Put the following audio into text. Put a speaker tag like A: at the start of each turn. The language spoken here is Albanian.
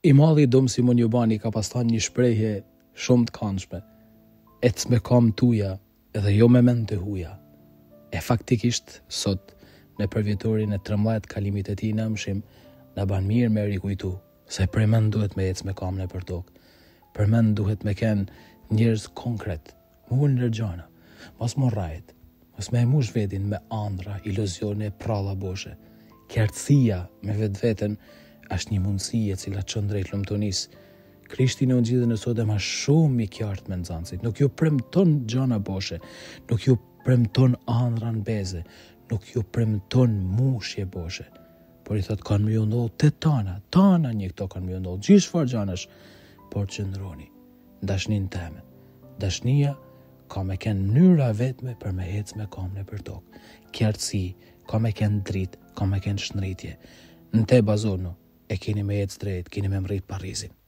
A: I malli Dom Simon Jubani ka pas thënë një shprehje shumë të këndshme. Ec me kam tuja edhe jo me mend të huja. E faktikisht sot në përvjetorin e 13 kalimit e tij nëmshim na ban mirë me rikujtu se për mend duhet me ec me kam nëpër tokë. Për mend duhet me kenë njerëz konkret, më në gjana, mos më rrajt, mos me mush vetin me andra, iluzione, pralla boshe. Qartësia me vetveten është një mundësi e cila çon drejt lumtunisë. Krishti në ngjitën e sotëm është shumë i qartë me nxënësit. Nuk ju premton gjana boshe, nuk ju premton andra në beze, nuk ju premton mushje boshe. Por i thot kanë më ju ndodhë të tana një këto kanë më ju ndodhë, gjithë çfarë gjanash, por qëndroni, dashnin teme. Dashnia ka me kenë mënyra vetme për me ecë me kam nëpër tokë. Qartësi, ka me kenë dritë, ka me kenë shnritje. Në te bazonu, e keni me ecë drejt, keni me mrit Parisin.